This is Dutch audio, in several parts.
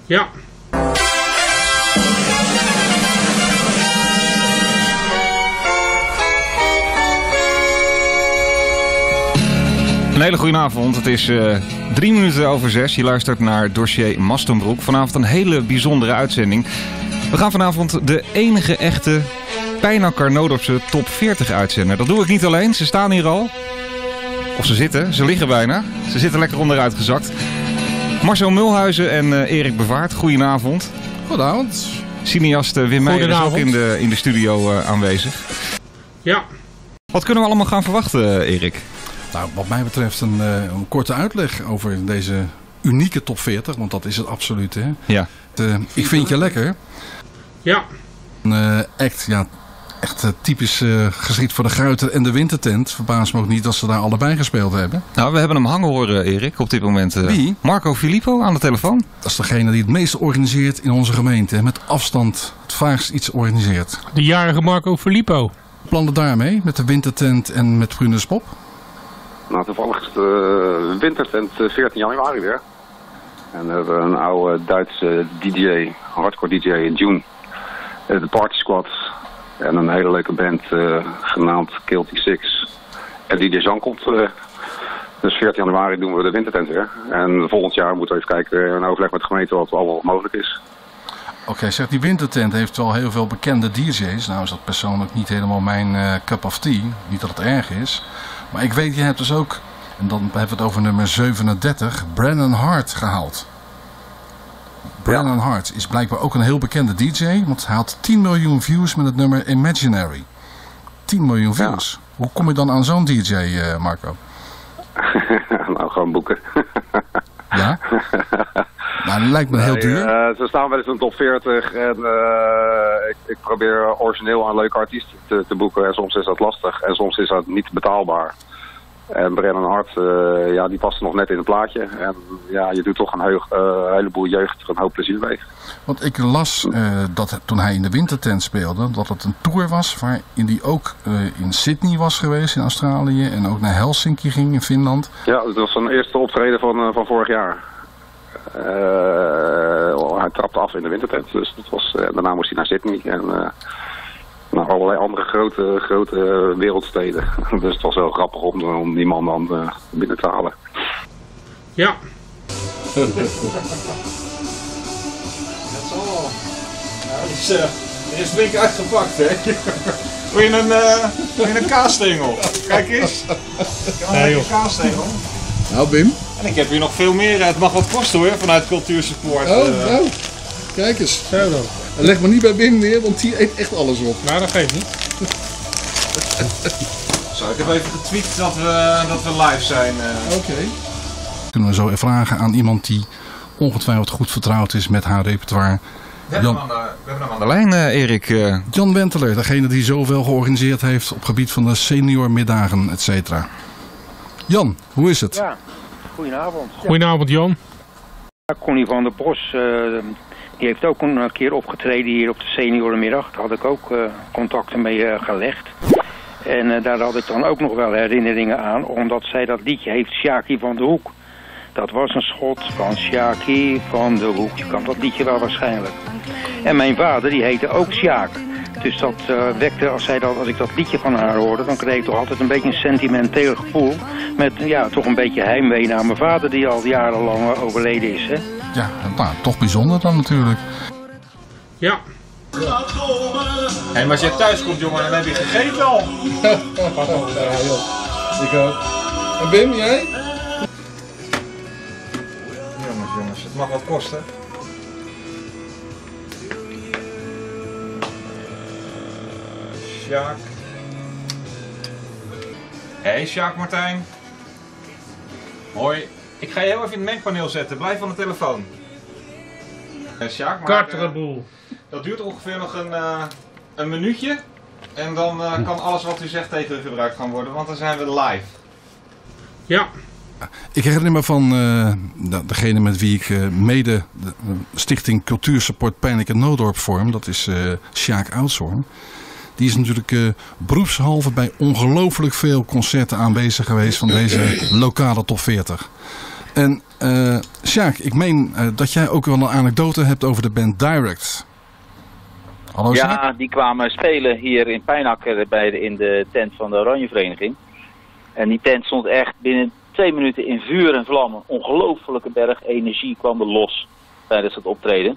Ja. Een hele goede avond. Het is 3 minuten over 6. Je luistert naar Dossier Mastenbroek. Vanavond een hele bijzondere uitzending. We gaan vanavond de enige echte Pijnack Carnodopse top 40 uitzenden. Dat doe ik niet alleen. Ze staan hier al. Of ze zitten. Ze liggen bijna. Ze zitten lekker onderuit gezakt. Marcel Mulhuizen en Erik Bevaart. Goedenavond. Goedenavond. Cineast Wim Meijer is ook in de studio aanwezig. Ja. Wat kunnen we allemaal gaan verwachten, Erik? Nou, wat mij betreft een korte uitleg over deze unieke top 40. Want dat is het absoluut, hè? Ja. Ik vind je lekker. Ja. Een act, ja, echt typisch geschikt voor de Gruiter en de Wintertent. Verbaast me ook niet dat ze daar allebei gespeeld hebben. Nou, we hebben hem hangen horen, Erik, op dit moment. Wie? Marco Filippo aan de telefoon. Dat is degene die het meest organiseert in onze gemeente. Hè? Met afstand het vaakst iets organiseert. De jarige Marco Filippo. Plannen daarmee, met de Wintertent en met Brunus Pop? Nou, toevallig is de Wintertent 14 januari weer. En we hebben een oude Duitse DJ, hardcore DJ in June. De Party Squad. En een hele leuke band genaamd Celtic Six. En DJ Jean komt. Dus 14 januari doen we de Wintertent weer. En volgend jaar moeten we even kijken en overleg met de gemeente wat allemaal mogelijk is. Oké, zeg, die Wintertent heeft wel heel veel bekende DJ's. Nou is dat persoonlijk niet helemaal mijn cup of tea. Niet dat het erg is. Maar ik weet, je hebt dus ook, en dan hebben we het over nummer 37, Brennan Hart gehaald. Brennan Hart is blijkbaar ook een heel bekende DJ, want hij had 10 miljoen views met het nummer Imaginary. 10 miljoen views. Ja. Hoe kom je dan aan zo'n DJ, Marco? Nou, gewoon boeken. Ja? Nou, dat lijkt me heel duur. Ze staan wel eens in de top 40 en ik probeer origineel aan leuke artiesten te boeken. En soms is dat lastig en soms is dat niet betaalbaar. En Brennan Hart, ja, die past nog net in het plaatje. En ja, je doet toch een heleboel jeugd een hoop plezier mee. Want ik las dat toen hij in de Wintertent speelde, dat het een tour was waarin hij ook in Sydney was geweest in Australië en ook naar Helsinki ging in Finland. Ja, dat was zijn eerste optreden van vorig jaar. Hij trapte af in de Wintertent, dus dat was, daarna moest hij naar Sydney en naar allerlei andere grote wereldsteden. Dus het was wel grappig om die man dan binnen te halen. Ja. Dat is allemaal. Nou, er is flink uitgepakt, hè? Wil je een kaasstengel? Kijk eens. Een kaasstengel. Nou, Wim. En ik heb hier nog veel meer. Het mag wat kosten, hoor, vanuit Cultuursupport. Nou, kijk eens. Zo dan. En leg maar niet bij Wim neer, want die eet echt alles op. Nou, dat geeft niet. Zo, ik heb even getweet dat we live zijn. Oké. Kunnen we zo vragen aan iemand die ongetwijfeld goed vertrouwd is met haar repertoire. We hebben hem aan de lijn, Erik. Jan Wenteler, degene die zoveel georganiseerd heeft op het gebied van de seniormiddagen, et cetera. Jan, hoe is het? Ja, goedenavond. Goedenavond, Jan. Connie van der Bos, die heeft ook een keer opgetreden hier op de seniorenmiddag. Daar had ik ook contacten mee gelegd. En daar had ik dan ook nog wel herinneringen aan, omdat zij dat liedje heeft, Sjaki van de Hoek. Dat was een schot van Sjaki van de Hoek. Je kan dat liedje wel waarschijnlijk. En mijn vader, die heette ook Sjaak. Dus dat wekte, als ik dat liedje van haar hoorde, dan kreeg ik toch altijd een beetje een sentimenteel gevoel. Met ja, toch een beetje heimwee naar mijn vader, die al jarenlang overleden is. Hè? Ja, nou, toch bijzonder dan natuurlijk. Ja. Hé, maar als je thuis komt, jongen, dan heb je gegeten al. Ik ook. En Wim, jij? Jongens, het mag wat kosten. Sjaak. Hey Sjaak Martijn. Hoi. Ik ga je heel even in het mengpaneel zetten. Blijf aan de telefoon. Sjaak, maar dat duurt ongeveer nog een minuutje. En dan kan alles wat u zegt tegen u gebruikt gaan worden, want dan zijn we live. Ja. Ik herinner me van degene met wie ik mede de Stichting Cultuursupport Pijnack en Noodorp vorm. Dat is Sjaak Oudshoorn. Die is natuurlijk beroepshalve bij ongelooflijk veel concerten aanwezig geweest van deze lokale top 40. En Sjaak, ik meen dat jij ook wel een anekdote hebt over de band Direct. Hallo Sjaak? Ja, die kwamen spelen hier in Pijnakker in de tent van de Oranje Vereniging. En die tent stond echt binnen 2 minuten in vuur en vlammen. Ongelofelijke berg energie kwam er los tijdens het optreden.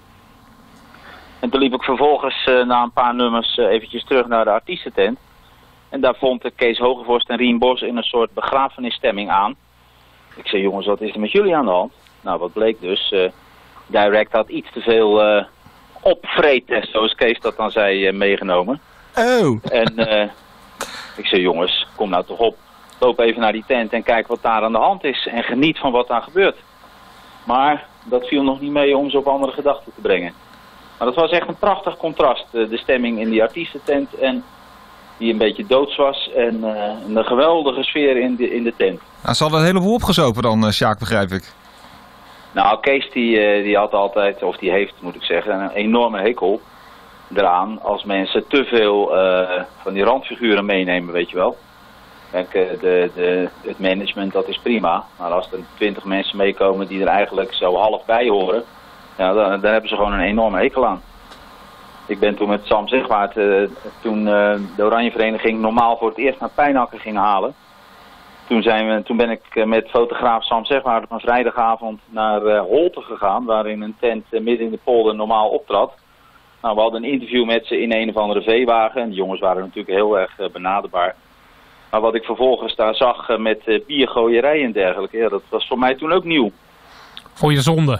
En toen liep ik vervolgens na een paar nummers eventjes terug naar de artiestentent. En daar vond Kees Hogevorst en Rien Bos in een soort begrafenisstemming aan. Ik zei, jongens, wat is er met jullie aan de hand? Nou, wat bleek dus? Direct had iets te veel opvreten, zoals Kees dat dan zei, meegenomen. Oh! En ik zei, jongens, kom nou toch op. Loop even naar die tent en kijk wat daar aan de hand is. En geniet van wat daar gebeurt. Maar dat viel nog niet mee om ze op andere gedachten te brengen. Maar dat was echt een prachtig contrast. De stemming in die artiestentent en die een beetje doods was. En een geweldige sfeer in de tent. Nou, ze hadden een heleboel opgezopen dan, Sjaak, begrijp ik. Nou, Kees die had altijd, of die heeft moet ik zeggen, een enorme hekel eraan als mensen te veel van die randfiguren meenemen, weet je wel. Kijk, het management dat is prima, maar als er 20 mensen meekomen die er eigenlijk zo half bij horen, ja, dan hebben ze gewoon een enorme hekel aan. Ik ben toen met Sam Zegwaard, toen de Oranje Vereniging normaal voor het eerst naar Pijnakker ging halen. Toen ben ik met fotograaf Sam Zegwaard op een vrijdagavond naar Holte gegaan, waarin een tent midden in de polder normaal optrad. Nou, we hadden een interview met ze in een of andere veewagen en die jongens waren natuurlijk heel erg benaderbaar. Maar wat ik vervolgens daar zag met biergooierij en dergelijke, ja, dat was voor mij toen ook nieuw. Voor je zonde.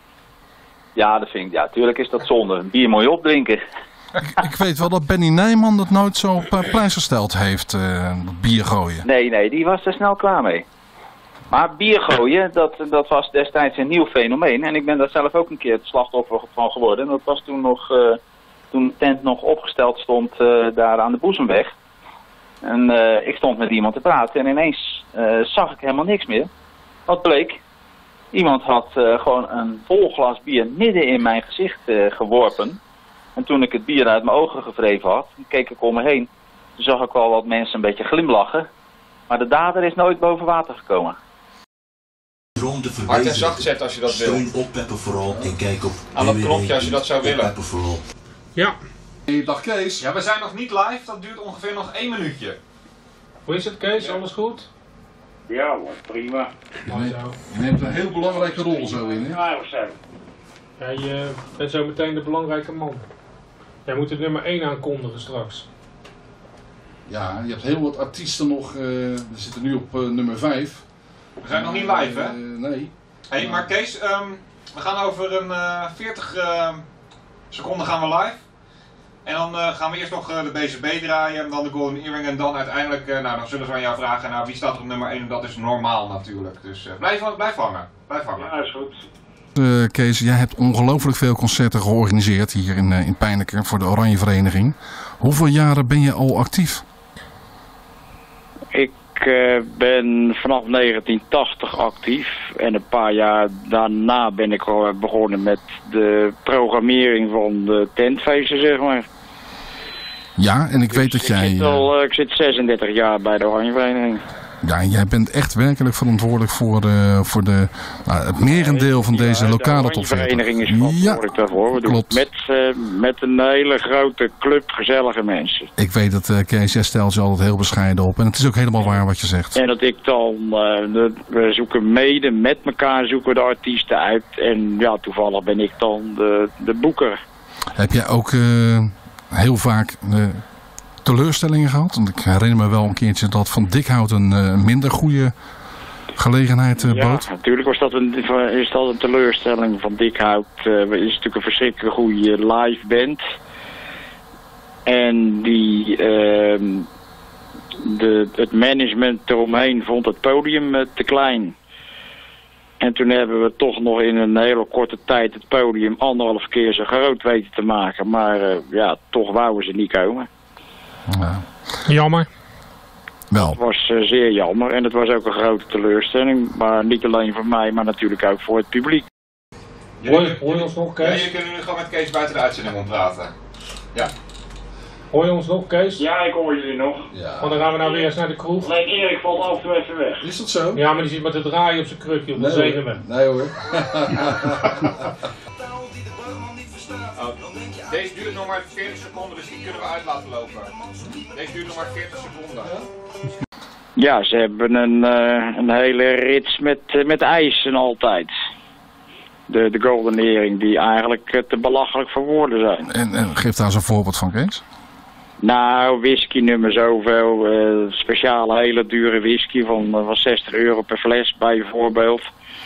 Ja, dat vind ik, ja, tuurlijk is dat zonde. Een bier moet je opdrinken. Ik weet wel dat Benny Nijman dat nooit zo op prijs gesteld heeft, dat bier gooien. Nee, die was er snel klaar mee. Maar bier gooien, dat was destijds een nieuw fenomeen. En ik ben daar zelf ook een keer het slachtoffer van geworden. En dat was toen nog, toen de tent nog opgesteld stond daar aan de Boezemweg. En ik stond met iemand te praten en ineens zag ik helemaal niks meer. Wat bleek? Iemand had gewoon een vol glas bier midden in mijn gezicht geworpen. En toen ik het bier uit mijn ogen gevreven had, keek ik om me heen. Toen zag ik wel wat mensen een beetje glimlachen. Maar de dader is nooit boven water gekomen. Hard en zacht zetten als je dat wil. Steun op Pepper vooral en kijk op aan dat knopje als je dat zou willen. Pepper vooral. Ja. Hey, dag Kees. Ja, we zijn nog niet live. Dat duurt ongeveer nog 1 minuutje. Hoe is het, Kees? Alles goed? Ja hoor, prima. Je neemt een heel belangrijke rol zo in, hè? Ja, we zijn. Ja, je bent zo meteen de belangrijke man. Jij moet het nummer 1 aankondigen straks. Ja, je hebt heel wat artiesten nog. We zitten nu op nummer 5. We zijn nog niet live, hè? Nee. Hey, maar Kees, we gaan over een 40 seconden gaan we live. En dan gaan we eerst nog de BCB draaien, en dan de Golden Earring en dan uiteindelijk, nou dan zullen ze aan jou vragen, nou wie staat er op nummer 1 en dat is normaal natuurlijk. Dus blijf hangen. Ja, is goed. Kees, jij hebt ongelooflijk veel concerten georganiseerd hier in Pijnacker voor de Oranje Vereniging. Hoeveel jaren ben je al actief? Ik ben vanaf 1980 actief en een paar jaar daarna ben ik al begonnen met de programmering van de tentfeesten, zeg maar. Ja, en ik weet dat jij... Ik zit 36 jaar bij de Oranje Vereniging. Ja, jij bent echt werkelijk verantwoordelijk voor het merendeel van deze lokale topvereniging. De vereniging is verantwoordelijk daarvoor. We doen met een hele grote club gezellige mensen. Ik weet dat Kees, jij stelt je altijd heel bescheiden op. En het is ook helemaal waar wat je zegt. En dat ik dan, we zoeken mede met elkaar zoeken de artiesten uit. En ja, toevallig ben ik dan de boeker. Heb jij ook heel vaak... teleurstellingen gehad? Want ik herinner me wel een keertje dat Van Dikhout een minder goede gelegenheid bood. Ja, natuurlijk is dat een teleurstelling. Van Dikhout is natuurlijk een verschrikkelijk goede live band. En het management eromheen vond het podium te klein. En toen hebben we toch nog in een hele korte tijd het podium 1,5 keer zo groot weten te maken. Maar ja, toch wouden ze niet komen. Ja. Jammer. Wel. Het was zeer jammer en het was ook een grote teleurstelling. Maar niet alleen voor mij, maar natuurlijk ook voor het publiek. Hoor je ons nog, Kees? Ja, je kunt nu gewoon met Kees buiten de uitzending om praten. Ja. Hoor je ons nog, Kees? Ja, ik hoor jullie nog. Ja. Want dan gaan we nou weer eens naar de kroeg. Alleen Erik valt af en toe even weg. Is dat zo? Ja, maar die zit met het draaien op zijn krukje op de zenuwen. Nee hoor. Deze duurt nog maar 40 seconden, dus die kunnen we uit laten lopen. Deze duurt nog maar 40 seconden. Ja, ze hebben een hele rits met eisen altijd. De Golden Earring, die eigenlijk te belachelijk voor woorden zijn. En geef daar eens een voorbeeld van, Kees. Nou, whisky nummer zoveel, speciale hele dure whisky van 60 euro per fles bijvoorbeeld.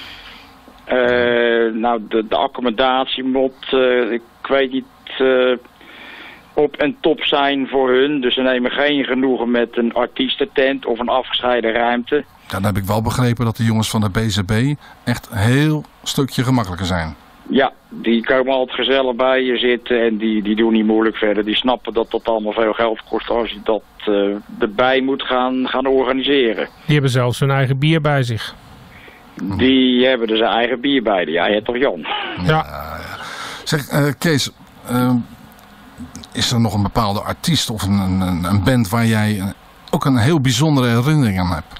Nou, de accommodatie moet, ik weet niet, op en top zijn voor hun. Dus ze nemen geen genoegen met een artiestentent of een afgescheiden ruimte. Ja, dan heb ik wel begrepen dat de jongens van de BZB echt een heel stukje gemakkelijker zijn. Ja, die komen altijd gezellig bij je zitten en die doen niet moeilijk verder. Die snappen dat dat allemaal veel geld kost als je dat erbij moet gaan organiseren. Die hebben zelfs hun eigen bier bij zich. Die hebben dus zijn eigen bier bij. Ja, je hebt toch Jan? Ja. Zeg, Kees, is er nog een bepaalde artiest of een band waar jij ook een heel bijzondere herinnering aan hebt?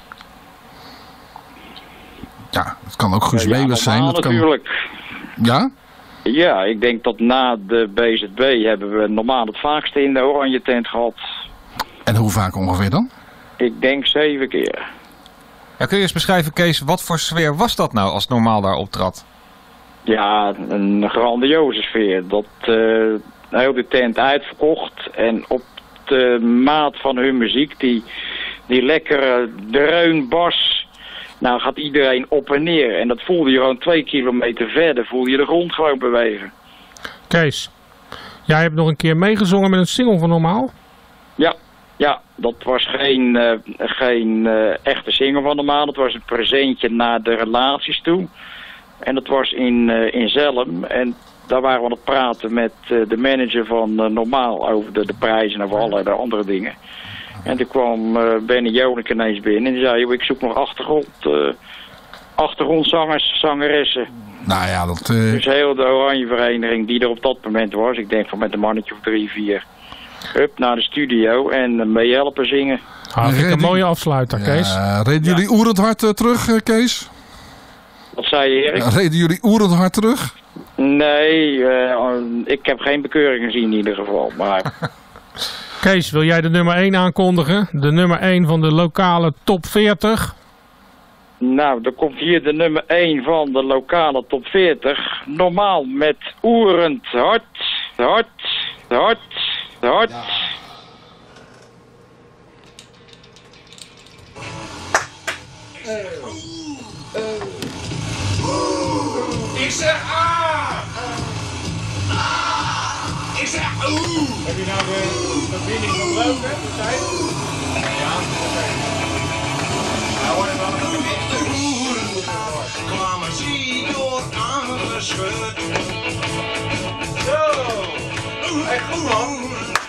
Ja, het kan ook Guus Meeuwis zijn. Dat kan... natuurlijk. Ja? Ja, ik denk dat na de BZB hebben we normaal het vaakste in de Oranje tent gehad. En hoe vaak ongeveer dan? Ik denk 7 keer. Ja, kun je eens beschrijven, Kees, wat voor sfeer was dat nou als normaal daar optrad? Ja, een grandioze sfeer. Dat heel de tent uitverkocht en op de maat van hun muziek, die lekkere dreunbas, nou gaat iedereen op en neer. En dat voelde je gewoon 2 kilometer verder, voelde je de grond gewoon bewegen. Kees, jij hebt nog een keer meegezongen met een single van Normaal? Ja, dat was geen echte single van Normaal. Dat was een presentje naar de relaties toe. En dat was in Zelm. En daar waren we aan het praten met de manager van Normaal over de prijzen en over allerlei andere dingen. En toen kwam Benny Jonek ineens binnen en die zei, ik zoek nog achtergrondzangers, zangeressen. Nou ja, dat... Dus heel de Oranje Vereniging die er op dat moment was, ik denk van met een mannetje of 3, 4... Hup, naar de studio en meehelpen zingen. Vind ik een mooie afsluiter, Kees. Reden jullie oerend hard terug, Kees? Wat zei je, Erik? Reden jullie oerend hard terug? Nee, ik heb geen bekeuring gezien in ieder geval. Maar... Kees, wil jij de nummer 1 aankondigen? De nummer 1 van de lokale top 40. Nou, dan komt hier de nummer 1 van de lokale top 40. Normaal met oerend hard. Ja. Ik zeg ik zeg Heb je nou de verbinding van leuk, hè? De tijd? Ja, oké. Nou wordt het wel een beetje kwamen zie door aangeschud. Zo! Hey, goed man!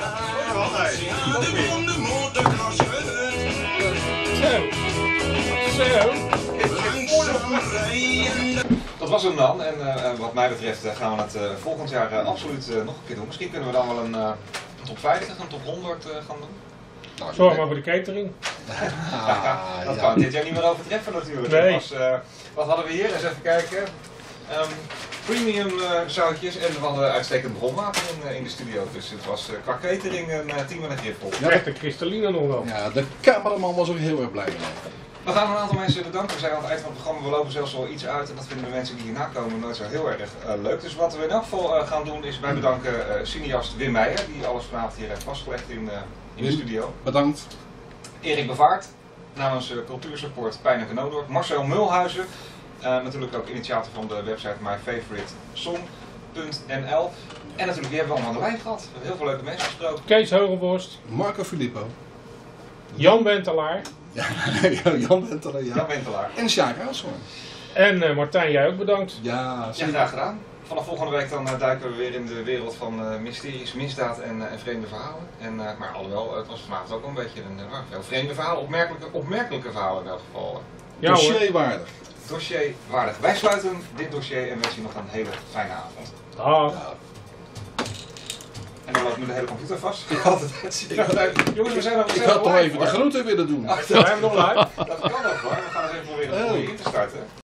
Dat was hem dan en wat mij betreft gaan we het volgend jaar absoluut nog een keer doen. Misschien kunnen we dan wel een top 50, een top 100 gaan doen. Nou, zorg maar voor de catering. Dat kan dit jaar niet meer overtreffen natuurlijk. Nee. Was, wat hadden we hier? Eens even kijken. Premium zoutjes en we hadden uitstekend bronwater in de studio. Dus het was qua catering een 10 met een griffel. Ja, echt een kristalline nog wel. Ja, de cameraman was ook heel erg blij mee. We gaan een aantal mensen bedanken. We zijn aan het eind van het programma. We lopen zelfs wel iets uit en dat vinden de mensen die hierna komen nooit zo heel erg leuk. Dus wat we in elk geval gaan doen is wij bedanken cineast Wim Meijer, die alles vanavond hier heeft vastgelegd in de studio. Bedankt. Erik Bevaart, namens Cultuursupport Pijn en Knoodorp. Marcel Mulhuizen, natuurlijk ook initiator van de website myfavoritesong.nl. En natuurlijk, die hebben we allemaal aan de lijn gehad. We hebben heel veel leuke mensen gesproken. Kees Heugelborst. Marco Filippo. Jan Wentelaar. Ja, Jan Wentelaar, ja. Jan Wentelaar. En Sjaak Huishoorn. En Martijn, jij ook bedankt. Ja, zeker. Ja, graag gedaan. Vanaf volgende week dan duiken we weer in de wereld van mysteries, misdaad en vreemde verhalen. Maar alhoewel, het was vanavond ook een beetje veel vreemde verhalen, opmerkelijke verhalen in elk geval. Ja, dossierwaardig. Dossierwaardig. Wij sluiten dit dossier en wensen je nog een hele fijne avond. Dag. En dan loopt nu de hele computer vast. Jongens, we zijn nog Ik had toch even de groeten willen doen. We hebben nog live. Dat kan ook hoor. We gaan eens even proberen om in te starten.